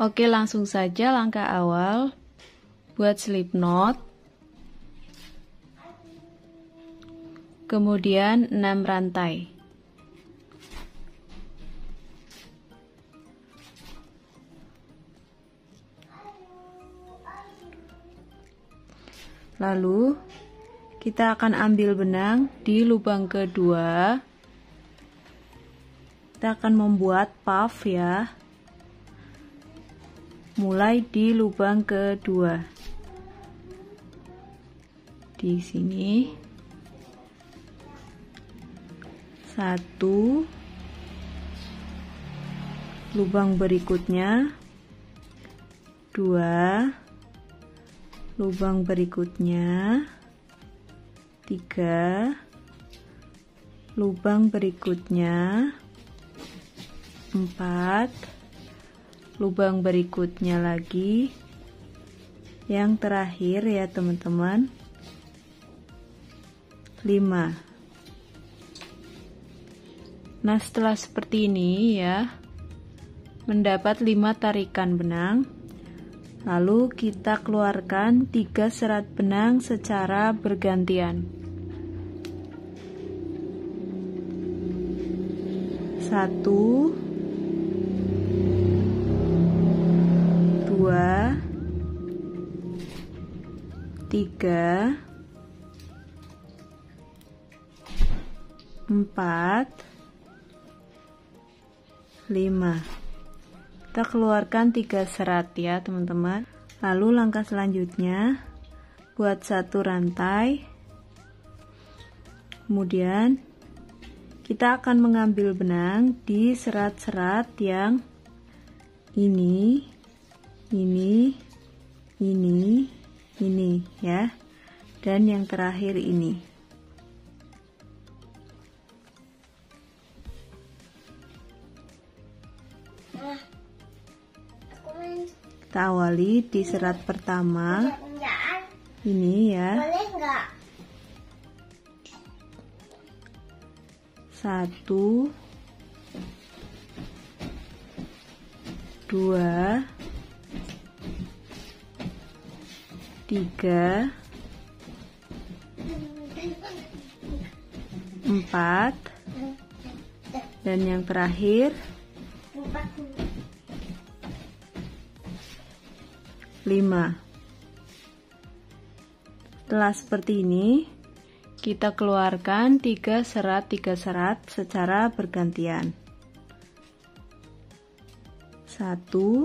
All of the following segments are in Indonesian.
Oke, langsung saja langkah awal buat slip knot. Kemudian 6 rantai. Lalu kita akan ambil benang di lubang kedua. Kita akan membuat puff ya. Mulai di lubang kedua. Di sini 1 lubang berikutnya, 2 lubang berikutnya, 3 lubang berikutnya, 4 lubang berikutnya lagi, yang terakhir ya teman-teman, 5. Nah, setelah seperti ini ya, mendapat 5 tarikan benang, lalu kita keluarkan 3 serat benang secara bergantian. 1, 2, 3, 4, 5. Kita keluarkan 3 serat ya teman-teman. Lalu langkah selanjutnya buat 1 rantai. Kemudian kita akan mengambil benang di serat-serat yang ini ya, dan yang terakhir ini. Kita awali di serat pertama ini ya. 1, 2, 3, 4, dan yang terakhir 5. Setelah seperti ini, kita keluarkan 3 serat secara bergantian. 1,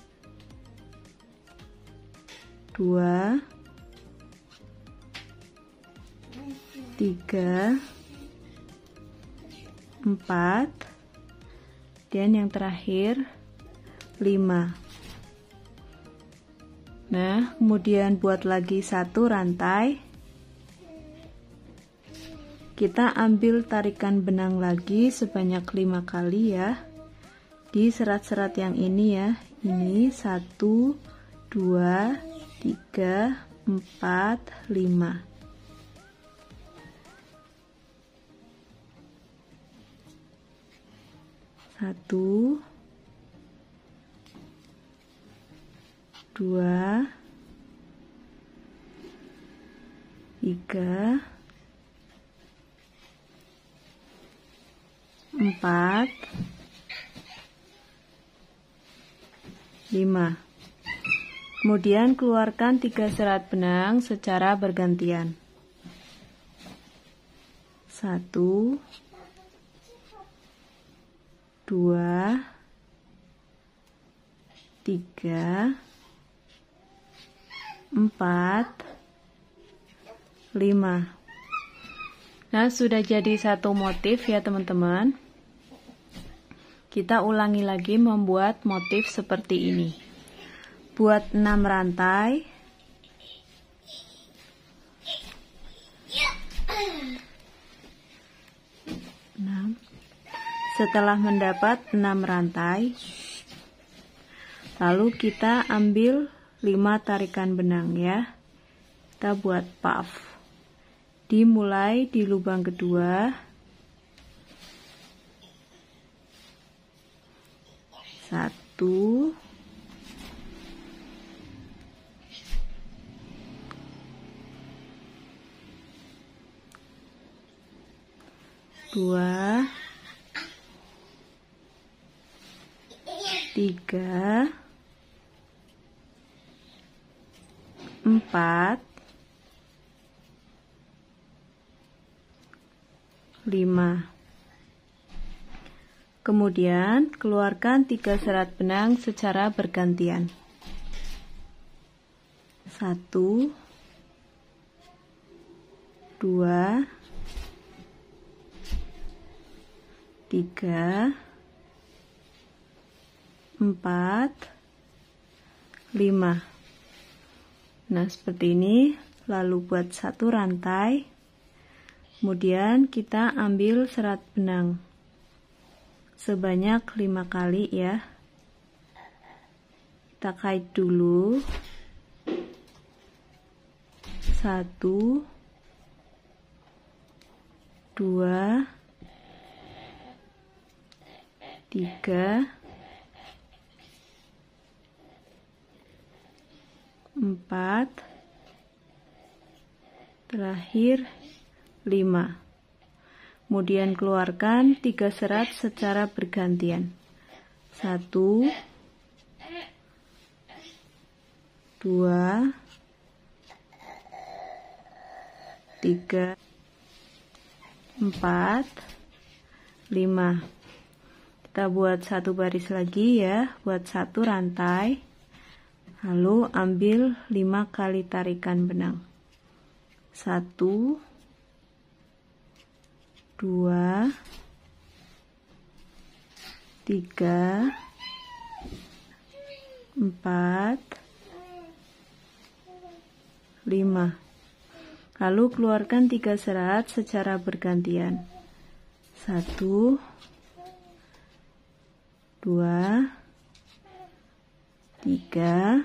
2, 3, 4, dan yang terakhir 5. Nah, kemudian buat lagi 1 rantai. Kita ambil tarikan benang lagi sebanyak 5 kali ya, di serat-serat yang ini ya. Ini 1, 2, 3, 4, 5. Satu, 2, 3, 4, 5. Kemudian keluarkan 3 serat benang secara bergantian. 1, 2, 3, 4, 5. Nah, sudah jadi satu motif ya teman-teman. Kita ulangi lagi membuat motif seperti ini. Buat 6 rantai. Setelah mendapat 6 rantai, lalu kita ambil 5 tarikan benang ya. Kita buat puff. Dimulai di lubang kedua. 1, 2, 3, 4, 5. Kemudian keluarkan 3 serat benang secara bergantian. 1, 2, 3, 4, 5. Nah, seperti ini. Lalu buat satu rantai. Kemudian kita ambil serat benang sebanyak 5 kali ya. Kita kait dulu. 1, 2, 3, 4, terakhir 5. Kemudian keluarkan 3 serat secara bergantian. 1, 2, 3, 4, 5. Kita buat satu baris lagi ya, buat satu rantai. Lalu ambil 5 kali tarikan benang. 1, 2, 3, 4, 5. Lalu keluarkan 3 serat secara bergantian. 1, 2, 3,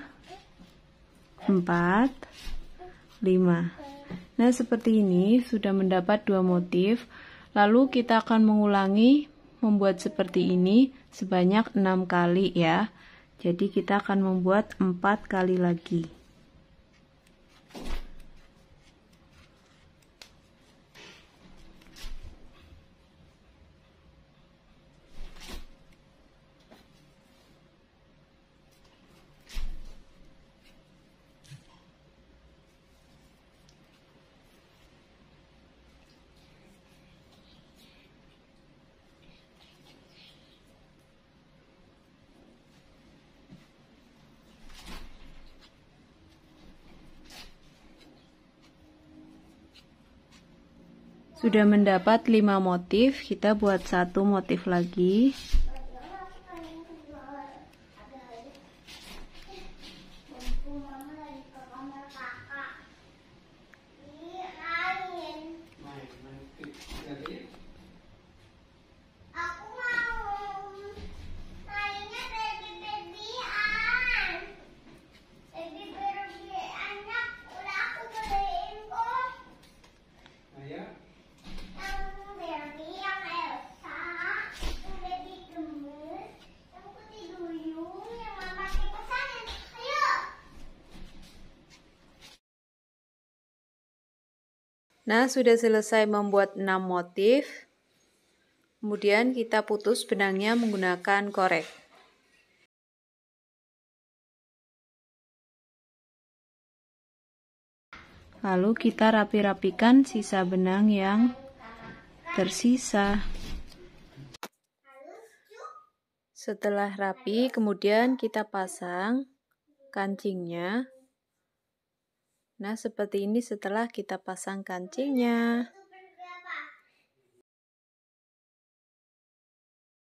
4, 5. Nah, seperti ini sudah mendapat 2 motif. Lalu kita akan mengulangi membuat seperti ini sebanyak 6 kali ya. Jadi kita akan membuat 4 kali lagi. Sudah mendapat 5 motif, kita buat satu motif lagi. Nah, sudah selesai membuat 6 motif. Kemudian kita putus benangnya menggunakan korek. Lalu kita rapi-rapikan sisa benang yang tersisa. Setelah rapi, kemudian kita pasang kancingnya. Nah, seperti ini setelah kita pasang kancingnya.